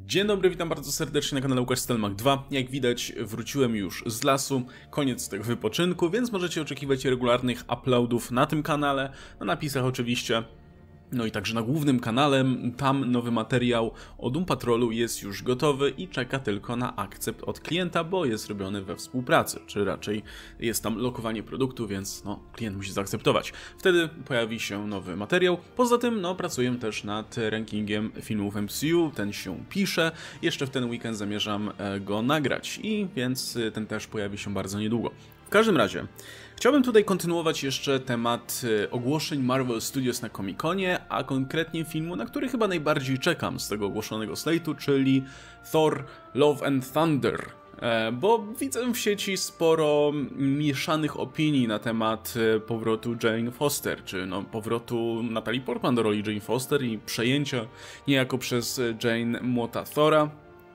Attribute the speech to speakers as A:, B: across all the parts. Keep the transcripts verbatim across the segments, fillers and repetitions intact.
A: Dzień dobry, witam bardzo serdecznie na kanale Łukasz Stelmach dwa. Jak widać, wróciłem już z lasu, koniec tego wypoczynku, więc możecie oczekiwać regularnych uploadów na tym kanale, na napisach oczywiście. No i także na głównym kanale, tam nowy materiał o Doom Patrolu jest już gotowy i czeka tylko na akcept od klienta, bo jest robiony we współpracy, czy raczej jest tam lokowanie produktu, więc no, klient musi zaakceptować. Wtedy pojawi się nowy materiał. Poza tym no, pracuję też nad rankingiem filmów M C U, ten się pisze, jeszcze w ten weekend zamierzam go nagrać i więc ten też pojawi się bardzo niedługo. W każdym razie, chciałbym tutaj kontynuować jeszcze temat ogłoszeń Marvel Studios na Comic-Conie, a konkretnie filmu, na który chyba najbardziej czekam z tego ogłoszonego slate'u, czyli Thor Love and Thunder. Bo widzę w sieci sporo mieszanych opinii na temat powrotu Jane Foster, czy no, powrotu Natalie Portman do roli Jane Foster i przejęcia niejako przez Jane młota Thora.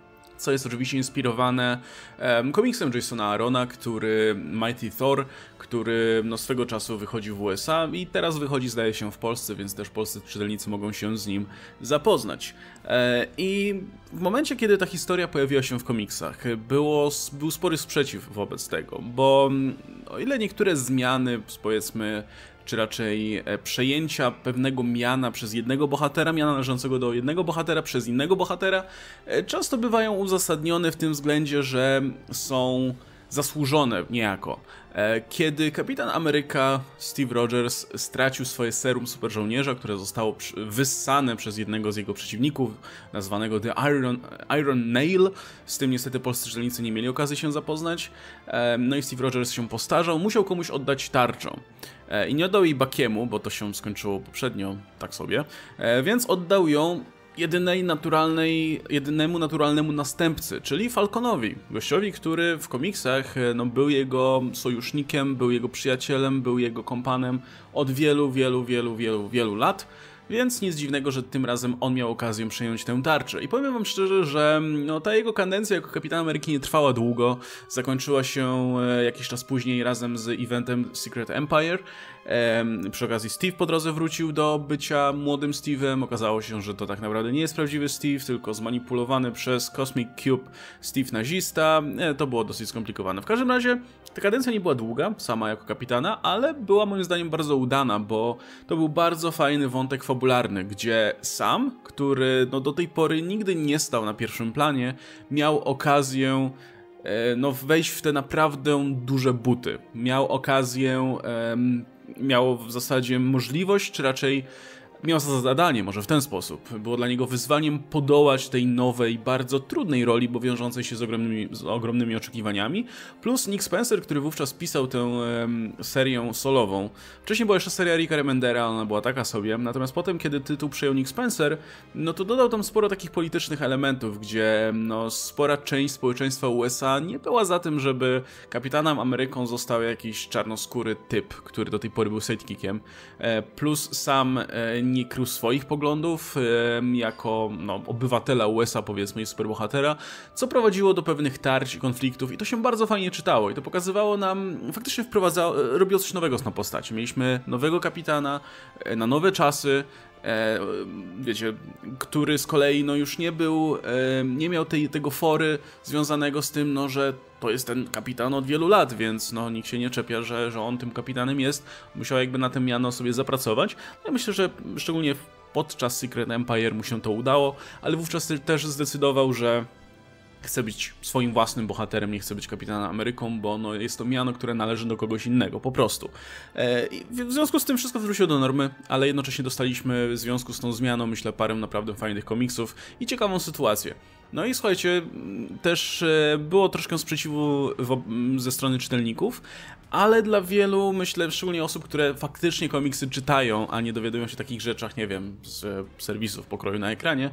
A: Co jest oczywiście inspirowane um, komiksem Jasona Aarona, który Mighty Thor, który no, swego czasu wychodził w U S A i teraz wychodzi, zdaje się, w Polsce, więc też polscy czytelnicy mogą się z nim zapoznać. E, I w momencie, kiedy ta historia pojawiła się w komiksach, było, był spory sprzeciw wobec tego, bo o ile niektóre zmiany, powiedzmy, czy raczej przejęcia pewnego miana przez jednego bohatera, miana należącego do jednego bohatera przez innego bohatera, często bywają uzasadnione w tym względzie, że są zasłużone niejako. Kiedy Kapitan Ameryka Steve Rogers stracił swoje serum superżołnierza, które zostało wyssane przez jednego z jego przeciwników, nazwanego The Iron, Iron Nail, z tym niestety polscy czytelnicy nie mieli okazji się zapoznać, no i Steve Rogers się postarzał, musiał komuś oddać tarczę. I nie oddał jej Buckiemu, bo to się skończyło poprzednio, tak sobie, więc oddał ją jedynej naturalnej, jedynemu naturalnemu następcy, czyli Falconowi, gościowi, który w komiksach no, był jego sojusznikiem, był jego przyjacielem, był jego kompanem od wielu, wielu, wielu, wielu, wielu lat. Więc nic dziwnego, że tym razem on miał okazję przejąć tę tarczę. I powiem wam szczerze, że no, ta jego kadencja jako Kapitan Ameryki nie trwała długo. Zakończyła się jakiś czas później razem z eventem Secret Empire. Ehm, przy okazji Steve po drodze wrócił do bycia młodym Steve'em. Okazało się, że to tak naprawdę nie jest prawdziwy Steve, tylko zmanipulowany przez Cosmic Cube Steve nazista. E, to było dosyć skomplikowane. W każdym razie ta kadencja nie była długa, sama jako kapitana, ale była moim zdaniem bardzo udana, bo to był bardzo fajny wątek fabularny, gdzie Sam, który no, do tej pory nigdy nie stał na pierwszym planie, miał okazję e, no, wejść w te naprawdę duże buty. Miał okazję, e, miał w zasadzie możliwość, czy raczej miał za zadanie, może w ten sposób. Było dla niego wyzwaniem podołać tej nowej, bardzo trudnej roli, bo wiążącej się z ogromnymi, z ogromnymi oczekiwaniami. Plus Nick Spencer, który wówczas pisał tę um, serię solową. Wcześniej była jeszcze seria Ricka Remendera, ona była taka sobie. Natomiast potem, kiedy tytuł przejął Nick Spencer, no to dodał tam sporo takich politycznych elementów, gdzie no, spora część społeczeństwa U S A nie była za tym, żeby Kapitanem Ameryką został jakiś czarnoskóry typ, który do tej pory był sidekickiem. E, plus sam e, nie krył swoich poglądów e, jako no, obywatela U S A, powiedzmy, i superbohatera, co prowadziło do pewnych tarć i konfliktów i to się bardzo fajnie czytało i to pokazywało nam, faktycznie wprowadzało, robiło coś nowego z tą postacią. Mieliśmy nowego kapitana e, na nowe czasy, E, wiecie, który z kolei no już nie był, e, nie miał tej, tego fory związanego z tym, no, że to jest ten kapitan od wielu lat, więc no nikt się nie czepia, że, że on tym kapitanem jest. Musiał jakby na tym miano sobie zapracować. Ja myślę, że szczególnie podczas Secret Empire mu się to udało, ale wówczas też zdecydował, że chce być swoim własnym bohaterem, nie chce być Kapitanem Ameryką, bo no, jest to miano, które należy do kogoś innego, po prostu. E, w związku z tym wszystko wróciło do normy, ale jednocześnie dostaliśmy w związku z tą zmianą, myślę, parę naprawdę fajnych komiksów i ciekawą sytuację. No i słuchajcie, też było troszkę sprzeciwu ze strony czytelników, ale dla wielu, myślę, szczególnie osób, które faktycznie komiksy czytają, a nie dowiadują się o takich rzeczach, nie wiem, z serwisów pokroju na ekranie,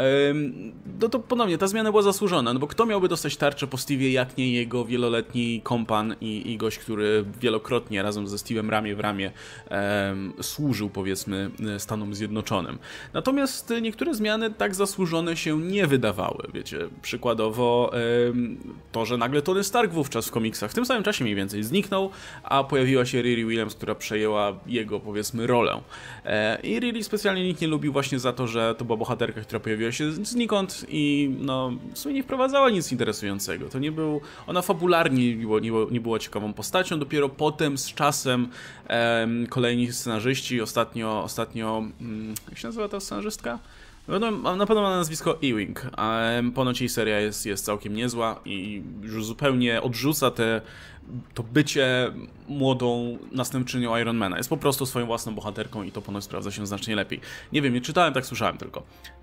A: no to ponownie ta zmiana była zasłużona, no bo kto miałby dostać tarczę po Steve'ie, jak nie jego wieloletni kompan i, i gość, który wielokrotnie razem ze Steve'em ramię w ramię um, służył, powiedzmy, Stanom Zjednoczonym. Natomiast niektóre zmiany tak zasłużone się nie wydawały. zniknęły, wiecie, przykładowo to, że nagle Tony Stark wówczas w komiksach w tym samym czasie mniej więcej zniknął, a pojawiła się Riri Williams, która przejęła jego, powiedzmy, rolę. I Riri specjalnie nikt nie lubił właśnie za to, że to była bohaterka, która pojawiła się znikąd i no w sumie nie wprowadzała nic interesującego. To nie był, ona fabularnie nie, było, nie, było, nie była ciekawą postacią, dopiero potem z czasem em, kolejni scenarzyści, ostatnio, ostatnio, mm, jak się nazywa ta scenarzystka? No, na pewno ma nazwisko Ewing, a ponoć jej seria jest, jest całkiem niezła i już zupełnie odrzuca te, to bycie młodą następczynią Ironmana. Jest po prostu swoją własną bohaterką i to ponoć sprawdza się znacznie lepiej. Nie wiem, nie czytałem, tak słyszałem tylko.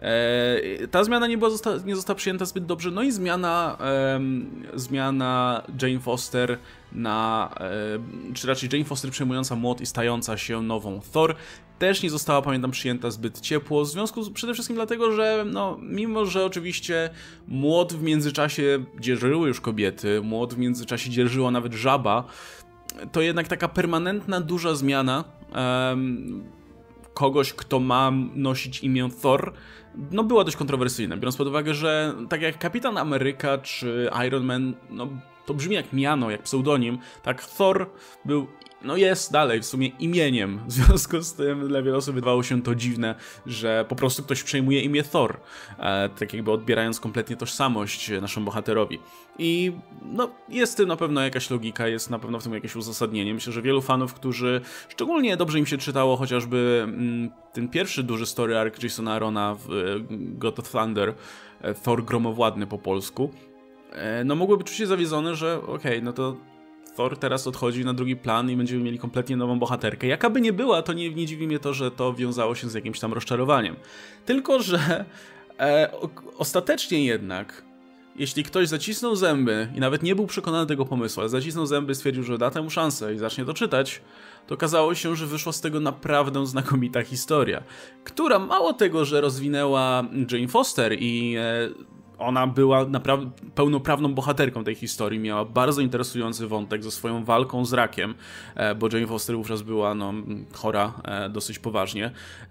A: E, ta zmiana nie, była zosta nie została przyjęta zbyt dobrze, no i zmiana, e, zmiana Jane Foster na, e, czy raczej Jane Foster przejmująca młot i stająca się nową Thor, też nie została, pamiętam, przyjęta zbyt ciepło, w związku z, przede wszystkim dlatego, że no, mimo, że oczywiście młot w międzyczasie dzierżyły już kobiety, młot w międzyczasie dzierżyła nawet żaba, to jednak taka permanentna, duża zmiana um, kogoś, kto ma nosić imię Thor, no była dość kontrowersyjna, biorąc pod uwagę, że tak jak Kapitan Ameryka czy Iron Man, no to brzmi jak miano, jak pseudonim, tak Thor był, no jest dalej w sumie imieniem, w związku z tym dla wielu osób wydawało się to dziwne, że po prostu ktoś przejmuje imię Thor, e, tak jakby odbierając kompletnie tożsamość naszemu bohaterowi. I no jest w tym na pewno jakaś logika, jest na pewno w tym jakieś uzasadnienie. Myślę, że wielu fanów, którzy szczególnie dobrze im się czytało chociażby mm, ten pierwszy duży story arc Jasona Aarona w e, God of Thunder, e, Thor Gromowładny po polsku, e, no mogłyby czuć się zawiedzone, że okej, okay, no to Thor teraz odchodzi na drugi plan i będziemy mieli kompletnie nową bohaterkę. Jaka by nie była, to nie, nie dziwi mnie to, że to wiązało się z jakimś tam rozczarowaniem. Tylko że e, o, ostatecznie jednak, jeśli ktoś zacisnął zęby i nawet nie był przekonany tego pomysłu, ale zacisnął zęby, stwierdził, że da temu szansę i zacznie to czytać, to okazało się, że wyszła z tego naprawdę znakomita historia, która mało tego, że rozwinęła Jane Foster i e, ona była naprawdę pełnoprawną bohaterką tej historii, miała bardzo interesujący wątek ze swoją walką z rakiem, bo Jane Foster wówczas była no, chora dosyć poważnie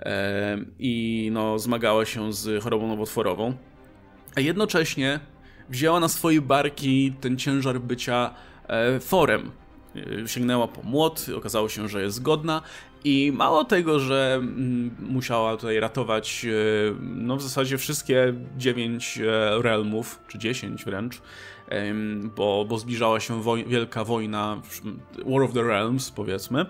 A: i no, zmagała się z chorobą nowotworową, a jednocześnie wzięła na swoje barki ten ciężar bycia Thorem. Sięgnęła po młot, okazało się, że jest godna i mało tego, że musiała tutaj ratować no w zasadzie wszystkie dziewięć realmów, czy dziesięć wręcz, bo, bo zbliżała się woj wielka wojna, War of the Realms powiedzmy,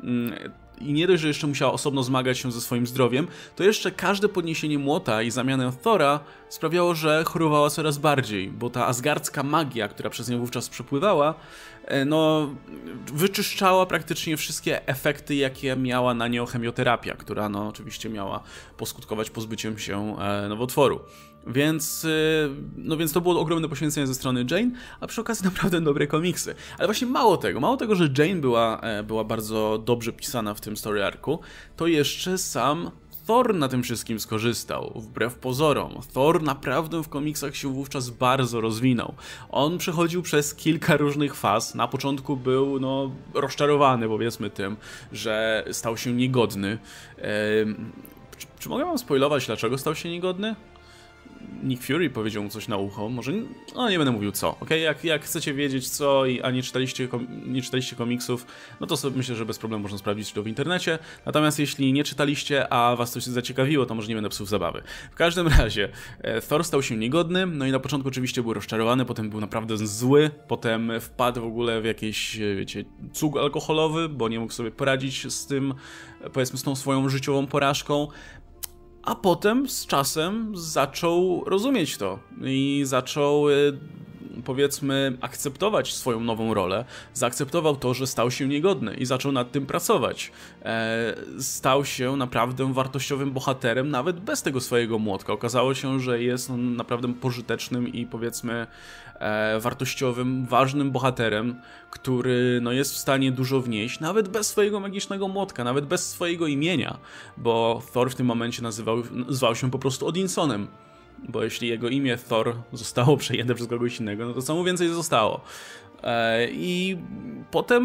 A: i nie dość, że jeszcze musiała osobno zmagać się ze swoim zdrowiem, to jeszcze każde podniesienie młota i zamianę Thora sprawiało, że chorowała coraz bardziej, bo ta asgardzka magia, która przez nią wówczas przepływała, no wyczyszczała praktycznie wszystkie efekty, jakie miała na nią chemioterapia, która no oczywiście miała poskutkować pozbyciem się nowotworu. Więc, no więc to było ogromne poświęcenie ze strony Jane, a przy okazji naprawdę dobre komiksy. Ale właśnie mało tego, mało tego, że Jane była, była bardzo dobrze pisana w tym story arcu, to jeszcze sam Thor na tym wszystkim skorzystał, wbrew pozorom. Thor naprawdę w komiksach się wówczas bardzo rozwinął. On przechodził przez kilka różnych faz. Na początku był no, rozczarowany, powiedzmy, tym, że stał się niegodny. Ehm, czy, czy mogę wam spoilować, dlaczego stał się niegodny? Nick Fury powiedział mu coś na ucho, może, no nie będę mówił co, ok? Jak, jak chcecie wiedzieć co, i, a nie czytaliście, nie czytaliście komiksów, no to sobie myślę, że bez problemu można sprawdzić to w internecie, natomiast jeśli nie czytaliście, a was coś zaciekawiło, to może nie będę psuł zabawy. W każdym razie, e, Thor stał się niegodny, no i na początku oczywiście był rozczarowany, potem był naprawdę zły, potem wpadł w ogóle w jakiś, wiecie, cug alkoholowy, bo nie mógł sobie poradzić z tym, powiedzmy, z tą swoją życiową porażką. A potem z czasem zaczął rozumieć to i zaczął, powiedzmy, akceptować swoją nową rolę, zaakceptował to, że stał się niegodny i zaczął nad tym pracować. E, stał się naprawdę wartościowym bohaterem, nawet bez tego swojego młotka. Okazało się, że jest on naprawdę pożytecznym i, powiedzmy, e, wartościowym, ważnym bohaterem, który no, jest w stanie dużo wnieść, nawet bez swojego magicznego młotka, nawet bez swojego imienia, bo Thor w tym momencie nazywał, zwał się po prostu Odinsonem. Bo jeśli jego imię Thor zostało przejęte przez kogoś innego, no to co mu więcej zostało. E, I potem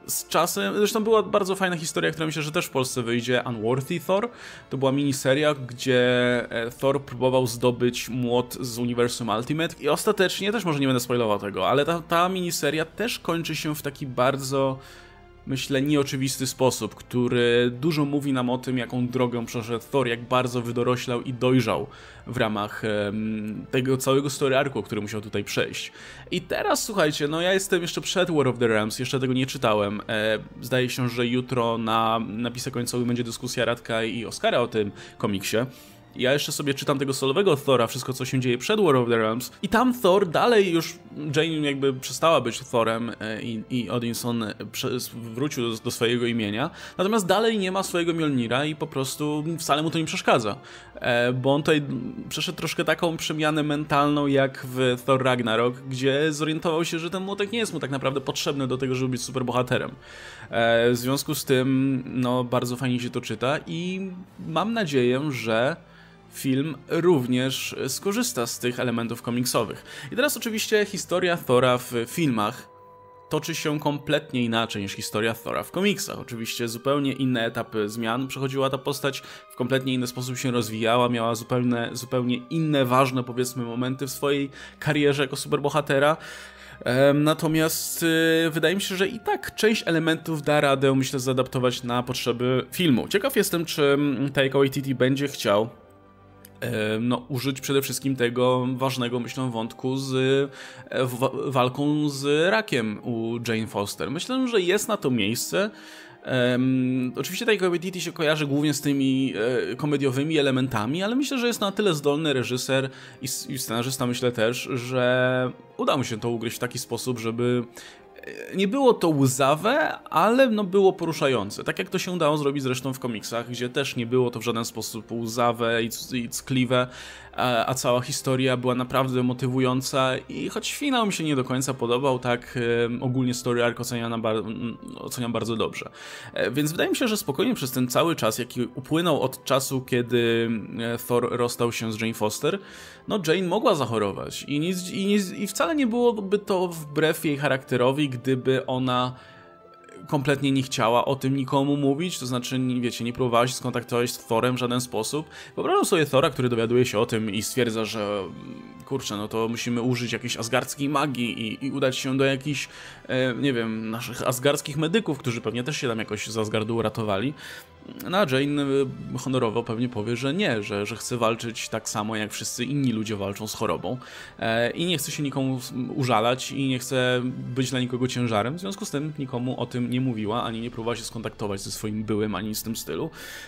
A: z czasem, zresztą była bardzo fajna historia, która myślę, że też w Polsce wyjdzie, Unworthy Thor. To była miniseria, gdzie Thor próbował zdobyć młot z uniwersum Ultimate i ostatecznie, też może nie będę spoilował tego, ale ta, ta miniseria też kończy się w taki bardzo, myślę, nieoczywisty sposób, który dużo mówi nam o tym, jaką drogę przeszedł Thor, jak bardzo wydoroślał i dojrzał w ramach um, tego całego story arcu, który musiał tutaj przejść. I teraz, słuchajcie, no ja jestem jeszcze przed War of the Realms, jeszcze tego nie czytałem. E, zdaje się, że jutro na napisie końcowym będzie dyskusja Radka i Oskara o tym komiksie. Ja jeszcze sobie czytam tego solowego Thora, wszystko co się dzieje przed War of the Realms i tam Thor dalej już, Jane jakby przestała być Thorem i, i Odinson wrócił do, do swojego imienia, natomiast dalej nie ma swojego Mjolnira i po prostu wcale mu to nie przeszkadza, bo on tutaj przeszedł troszkę taką przemianę mentalną jak w Thor Ragnarok, gdzie zorientował się, że ten młotek nie jest mu tak naprawdę potrzebny do tego, żeby być superbohaterem. W związku z tym, no bardzo fajnie się to czyta i mam nadzieję, że film również skorzysta z tych elementów komiksowych. I teraz oczywiście historia Thora w filmach toczy się kompletnie inaczej niż historia Thora w komiksach. Oczywiście zupełnie inne etapy zmian przechodziła ta postać, w kompletnie inny sposób się rozwijała, miała zupełnie, zupełnie inne, ważne, powiedzmy, momenty w swojej karierze jako superbohatera. Natomiast yy, wydaje mi się, że i tak część elementów da radę, myślę, zaadaptować na potrzeby filmu. Ciekaw jestem, czy Taika Waititi będzie chciał no, użyć przede wszystkim tego ważnego, myślę, wątku z walką z rakiem u Jane Foster. Myślę, że jest na to miejsce. Um, oczywiście Taika Waititi się kojarzy głównie z tymi e, komediowymi elementami, ale myślę, że jest na tyle zdolny reżyser i, i scenarzysta, myślę też, że uda mu się to ugryźć w taki sposób, żeby nie było to łzawe, ale no było poruszające. Tak jak to się udało zrobić zresztą w komiksach, gdzie też nie było to w żaden sposób łzawe i, i ckliwe, a, a cała historia była naprawdę motywująca i choć finał mi się nie do końca podobał, tak e, ogólnie story arc oceniam, bar oceniam bardzo dobrze. E, więc wydaje mi się, że spokojnie przez ten cały czas, jaki upłynął od czasu, kiedy Thor rozstał się z Jane Foster, no Jane mogła zachorować i, nic, i, nic, i wcale nie byłoby to wbrew jej charakterowi, gdyby ona kompletnie nie chciała o tym nikomu mówić, to znaczy, wiecie, nie próbowała się skontaktować z Thorem w żaden sposób. Wyobrażam sobie Thora, który dowiaduje się o tym i stwierdza, że kurczę, no to musimy użyć jakiejś asgardzkiej magii i, i udać się do jakichś, e, nie wiem, naszych asgardzkich medyków, którzy pewnie też się tam jakoś z Asgardu uratowali. No a Jane honorowo pewnie powie, że nie, że, że chce walczyć tak samo jak wszyscy inni ludzie walczą z chorobą e, i nie chce się nikomu użalać i nie chce być dla nikogo ciężarem, w związku z tym nikomu o tym nie mówiła, ani nie próbowała się skontaktować ze swoim byłym, ani z tym stylu,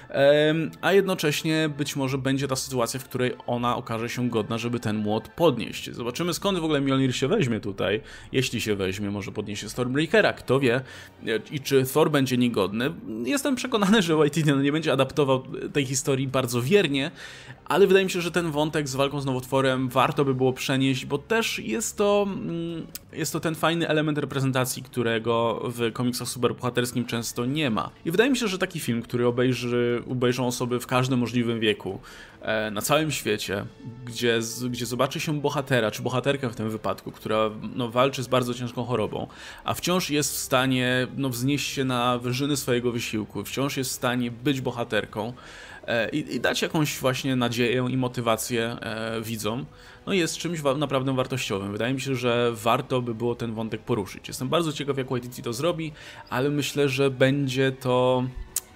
A: e, a jednocześnie być może będzie ta sytuacja, w której ona okaże się godna, żeby ten młot podnieść. Zobaczymy, skąd w ogóle Mjolnir się weźmie tutaj, jeśli się weźmie, może podniesie Stormbreakera, kto wie, i czy Thor będzie niegodny. Jestem przekonany, że Waititi no nie będzie adaptował tej historii bardzo wiernie, ale wydaje mi się, że ten wątek z walką z nowotworem warto by było przenieść, bo też jest to, jest to ten fajny element reprezentacji, którego w komiksach superbohaterskim często nie ma. I wydaje mi się, że taki film, który obejrzy, obejrzą osoby w każdym możliwym wieku, na całym świecie, gdzie, gdzie zobaczy się bohatera, czy bohaterkę w tym wypadku, która no, walczy z bardzo ciężką chorobą, a wciąż jest w stanie no, wznieść się na wyżyny swojego wysiłku, wciąż jest w stanie być bohaterką e, i, i dać jakąś właśnie nadzieję i motywację e, widzom, no jest czymś wa naprawdę wartościowym. Wydaje mi się, że warto by było ten wątek poruszyć. Jestem bardzo ciekaw, jak Waititi to zrobi, ale myślę, że będzie to...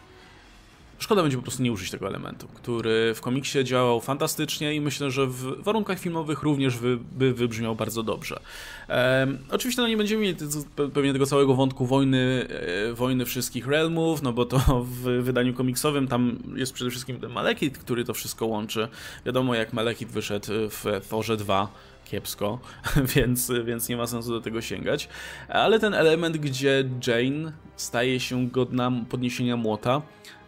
A: Szkoda będzie po prostu nie użyć tego elementu, który w komiksie działał fantastycznie i myślę, że w warunkach filmowych również wy, by wybrzmiał bardzo dobrze. Ehm, oczywiście no nie będziemy mieli pewnie tego całego wątku wojny, e, wojny wszystkich realmów, no bo to w wydaniu komiksowym tam jest przede wszystkim ten Malekith, który to wszystko łączy. Wiadomo, jak Malekith wyszedł w Thorze dwa. Kiepsko, więc, więc nie ma sensu do tego sięgać. Ale ten element, gdzie Jane staje się godna podniesienia młota,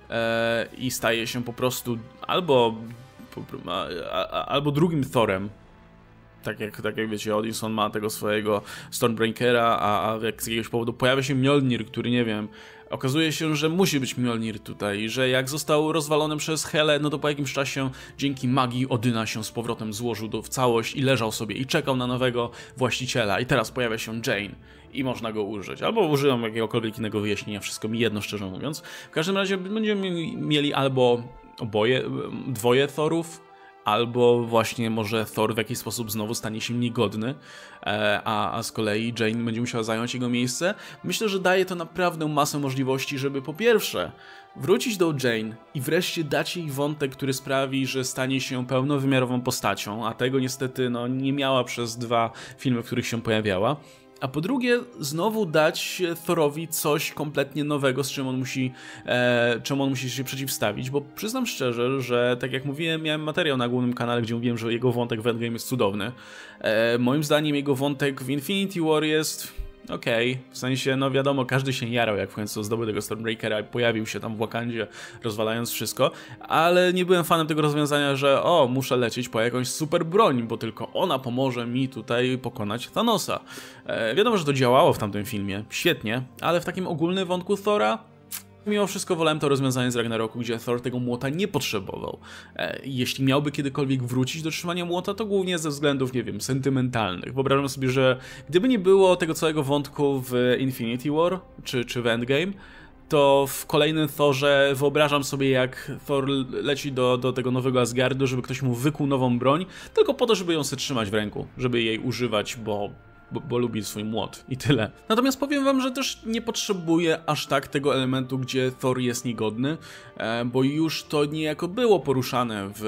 A: i staje się po prostu albo, albo drugim Thorem, Tak jak, tak jak wiecie, Odinson ma tego swojego Stormbreakera, a, a jak z jakiegoś powodu pojawia się Mjolnir, który, nie wiem, okazuje się, że musi być Mjolnir tutaj, że jak został rozwalony przez Helę, no to po jakimś czasie dzięki magii Odyna się z powrotem złożył do, w całość i leżał sobie i czekał na nowego właściciela i teraz pojawia się Jane i można go użyć. Albo użyłem jakiegokolwiek innego wyjaśnienia, wszystko mi jedno, szczerze mówiąc. W każdym razie będziemy mieli albo oboje, dwoje Thorów, albo właśnie może Thor w jakiś sposób znowu stanie się niegodny, a, a z kolei Jane będzie musiała zająć jego miejsce. Myślę, że daje to naprawdę masę możliwości, żeby po pierwsze wrócić do Jane i wreszcie dać jej wątek, który sprawi, że stanie się pełnowymiarową postacią, a tego niestety no, nie miała przez dwa filmy, w których się pojawiała. A po drugie, znowu dać Thorowi coś kompletnie nowego, z czym on musi, e, czemu on musi się przeciwstawić, bo przyznam szczerze, że tak jak mówiłem, miałem materiał na głównym kanale, gdzie mówiłem, że jego wątek w Endgame jest cudowny. E, moim zdaniem jego wątek w Infinity War jest okej, okay. W sensie, no wiadomo, każdy się jarał, jak w końcu zdobył tego Stormbreakera i pojawił się tam w Wakandzie, rozwalając wszystko, ale nie byłem fanem tego rozwiązania, że o, muszę lecieć po jakąś super broń, bo tylko ona pomoże mi tutaj pokonać Thanosa. E, wiadomo, że to działało w tamtym filmie, świetnie, ale w takim ogólnym wątku Thora mimo wszystko wolałem to rozwiązanie z Ragnaroku, gdzie Thor tego młota nie potrzebował. E, jeśli miałby kiedykolwiek wrócić do trzymania młota, to głównie ze względów, nie wiem, sentymentalnych. Wyobrażam sobie, że gdyby nie było tego całego wątku w Infinity War, czy, czy w Endgame, to w kolejnym Thorze wyobrażam sobie, jak Thor leci do, do tego nowego Asgardu, żeby ktoś mu wykuł nową broń, tylko po to, żeby ją sobie trzymać w ręku, żeby jej używać, bo... Bo, bo lubi swój młot i tyle. Natomiast powiem wam, że też nie potrzebuję aż tak tego elementu, gdzie Thor jest niegodny, e, bo już to niejako było poruszane w,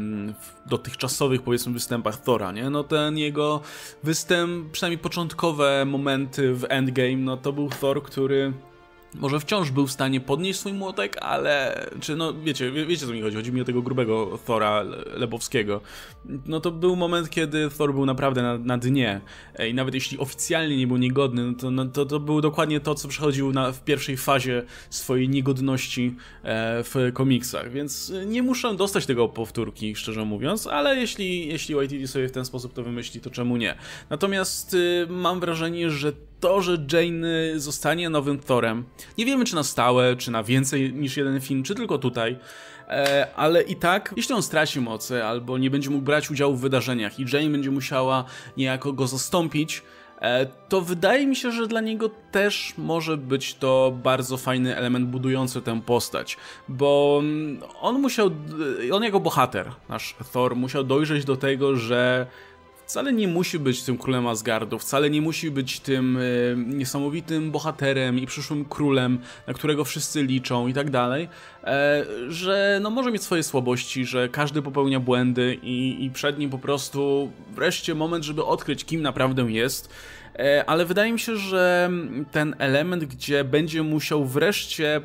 A: w dotychczasowych, powiedzmy, występach Thora, nie? No ten jego występ, przynajmniej początkowe momenty w Endgame, no to był Thor, który może wciąż był w stanie podnieść swój młotek, ale... Czy no, wiecie, wie, wiecie co mi chodzi, chodzi mi o tego grubego Thora Lebowskiego. No to był moment, kiedy Thor był naprawdę na, na dnie i nawet jeśli oficjalnie nie był niegodny, no to, no to, to było dokładnie to, co przechodził na, w pierwszej fazie swojej niegodności e, w komiksach, więc nie muszę dostać tego powtórki, szczerze mówiąc, ale jeśli, jeśli Y T D sobie w ten sposób to wymyśli, to czemu nie? Natomiast y, mam wrażenie, że to, że Jane zostanie nowym Thorem, nie wiemy czy na stałe, czy na więcej niż jeden film, czy tylko tutaj, e, ale i tak, jeśli on straci moce, albo nie będzie mógł brać udziału w wydarzeniach i Jane będzie musiała niejako go zastąpić, e, to wydaje mi się, że dla niego też może być to bardzo fajny element budujący tę postać, bo on musiał, on jako bohater, nasz Thor, musiał dojrzeć do tego, że wcale nie musi być tym królem Asgardu, wcale nie musi być tym y, niesamowitym bohaterem i przyszłym królem, na którego wszyscy liczą i tak dalej, e, że no może mieć swoje słabości, że każdy popełnia błędy i, i przed nim po prostu wreszcie moment, żeby odkryć, kim naprawdę jest. E, ale wydaje mi się, że ten element, gdzie będzie musiał wreszcie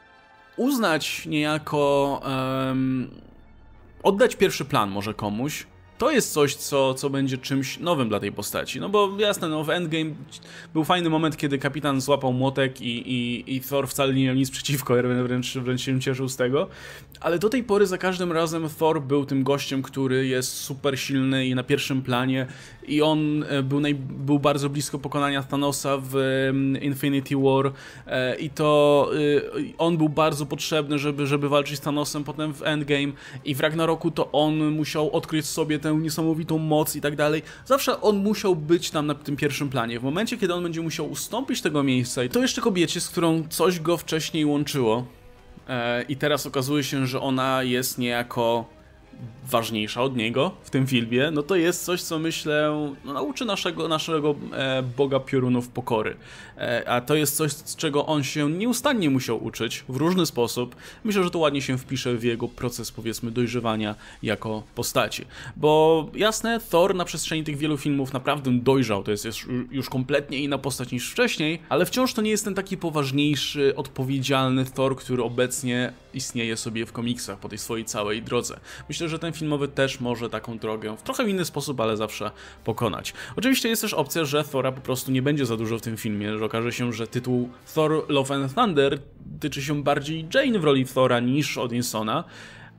A: uznać niejako, um, oddać pierwszy plan może komuś, to jest coś, co, co będzie czymś nowym dla tej postaci. No bo jasne, no w Endgame był fajny moment, kiedy kapitan złapał młotek i, i, i Thor wcale nie miał nic przeciwko, wręcz, wręcz się cieszył z tego. Ale do tej pory za każdym razem Thor był tym gościem, który jest super silny i na pierwszym planie i on był, naj, był bardzo blisko pokonania Thanosa w Infinity War i to on był bardzo potrzebny, żeby, żeby walczyć z Thanosem potem w Endgame i w Ragnaroku to on musiał odkryć sobie tę niesamowitą moc i tak dalej. Zawsze on musiał być tam na tym pierwszym planie. W momencie, kiedy on będzie musiał ustąpić tego miejsca, i to jeszcze kobiecie, z którą coś go wcześniej łączyło e, i teraz okazuje się, że ona jest niejako ważniejsza od niego w tym filmie, no to jest coś, co myślę no, nauczy naszego, naszego e, Boga Piorunów pokory. E, a to jest coś, z czego on się nieustannie musiał uczyć w różny sposób. Myślę, że to ładnie się wpisze w jego proces, powiedzmy, dojrzewania jako postaci. Bo jasne, Thor na przestrzeni tych wielu filmów naprawdę dojrzał, to jest już, już kompletnie inna postać niż wcześniej, ale wciąż to nie jest ten taki poważniejszy, odpowiedzialny Thor, który obecnie istnieje sobie w komiksach po tej swojej całej drodze. Myślę, że ten filmowy też może taką drogę w trochę inny sposób, ale zawsze pokonać. Oczywiście jest też opcja, że Thora po prostu nie będzie za dużo w tym filmie, że okaże się, że tytuł Thor Love and Thunder tyczy się bardziej Jane w roli Thora niż Odinsona,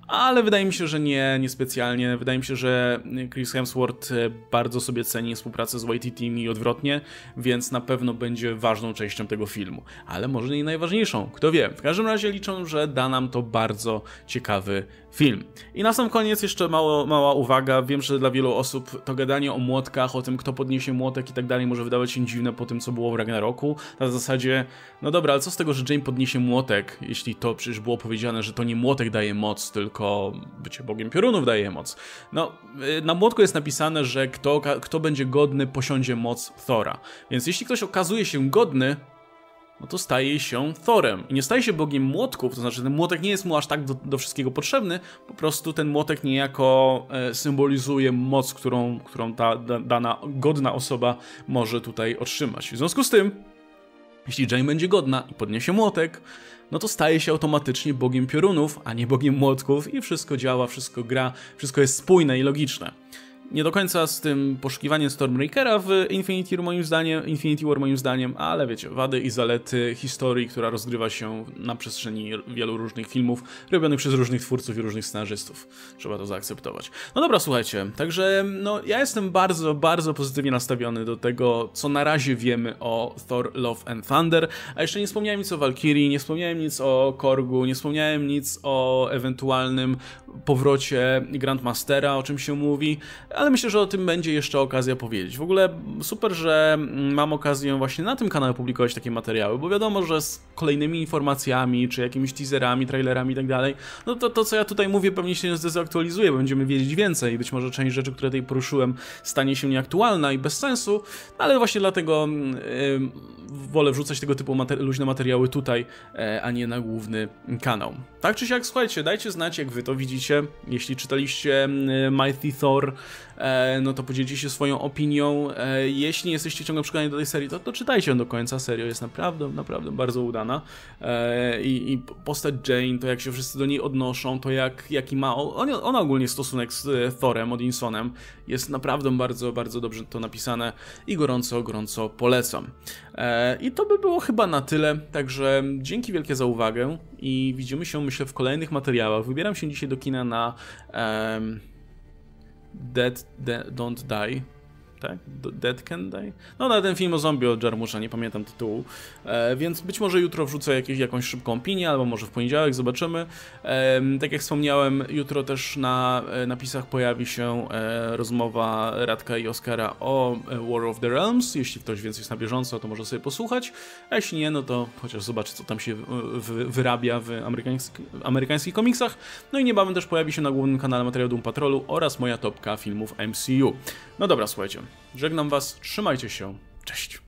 A: ale wydaje mi się, że nie, niespecjalnie. Wydaje mi się, że Chris Hemsworth bardzo sobie ceni współpracę z Waititym i odwrotnie, więc na pewno będzie ważną częścią tego filmu. Ale może nie najważniejszą, kto wie. W każdym razie liczę, że da nam to bardzo ciekawy film. I na sam koniec jeszcze mało, mała uwaga. Wiem, że dla wielu osób to gadanie o młotkach, o tym, kto podniesie młotek i tak dalej, może wydawać się dziwne po tym, co było w Ragnaroku. Na zasadzie, no dobra, ale co z tego, że Jane podniesie młotek, jeśli to przecież było powiedziane, że to nie młotek daje moc, tylko bycie Bogiem Piorunów daje moc. No, na młotku jest napisane, że kto, kto będzie godny, posiądzie moc Thora. Więc jeśli ktoś okazuje się godny, no to staje się Thorem. I nie staje się Bogiem Młotków, to znaczy ten młotek nie jest mu aż tak do, do wszystkiego potrzebny, po prostu ten młotek niejako e, symbolizuje moc, którą, którą ta da, dana godna osoba może tutaj otrzymać. W związku z tym, jeśli Jane będzie godna i podniesie młotek, no to staje się automatycznie Bogiem Piorunów, a nie Bogiem Młotków i wszystko działa, wszystko gra, wszystko jest spójne i logiczne. Nie do końca z tym poszukiwaniem Stormbreakera w Infinity War moim zdaniem, Infinity War moim zdaniem, ale wiecie, wady i zalety historii, która rozgrywa się na przestrzeni wielu różnych filmów, robionych przez różnych twórców i różnych scenarzystów. Trzeba to zaakceptować. No dobra, słuchajcie, także no ja jestem bardzo, bardzo pozytywnie nastawiony do tego, co na razie wiemy o Thor Love and Thunder, a jeszcze nie wspomniałem nic o Valkyrii, nie wspomniałem nic o Korgu, nie wspomniałem nic o ewentualnym powrocie Grandmastera, o czym się mówi, ale myślę, że o tym będzie jeszcze okazja powiedzieć. W ogóle super, że mam okazję właśnie na tym kanale publikować takie materiały, bo wiadomo, że z kolejnymi informacjami, czy jakimiś teaserami, trailerami i tak dalej, no to to, co ja tutaj mówię, pewnie się zdezaktualizuje, bo będziemy wiedzieć więcej. Być może część rzeczy, które tutaj poruszyłem, stanie się nieaktualna i bez sensu, ale właśnie dlatego yy, wolę wrzucać tego typu materi luźne materiały tutaj, yy, a nie na główny kanał. Tak czy siak, słuchajcie, dajcie znać, jak wy to widzicie. Jeśli czytaliście yy, Mighty Thor, no to podzielcie się swoją opinią. Jeśli nie jesteście ciągle przekonani do tej serii, to, to czytajcie ją do końca. Serio, jest naprawdę, naprawdę bardzo udana. I, i postać Jane, to jak się wszyscy do niej odnoszą, to jak, jaki ma ona, ona ogólnie stosunek z Thorem, Odinsonem, jest naprawdę bardzo, bardzo dobrze to napisane i gorąco, gorąco polecam. I to by było chyba na tyle, także dzięki wielkie za uwagę i widzimy się, myślę, w kolejnych materiałach. Wybieram się dzisiaj do kina na um, Dead, Dead Don't Die, tak? Dead Can Die? No na ten film o zombie od Jarmusza, nie pamiętam tytułu, e, więc być może jutro wrzucę jakieś, jakąś szybką opinię, albo może w poniedziałek, zobaczymy. E, tak jak wspomniałem, jutro też na e, napisach pojawi się e, rozmowa Radka i Oskara o e, War of the Realms. Jeśli ktoś więcej jest na bieżąco, to może sobie posłuchać, a jeśli nie, no to chociaż zobaczy, co tam się w, w, wyrabia w amerykańsk, amerykańskich komiksach. No i niebawem też pojawi się na głównym kanale materiał Doom Patrolu oraz moja topka filmów M C U. No dobra, słuchajcie, żegnam was, trzymajcie się, cześć!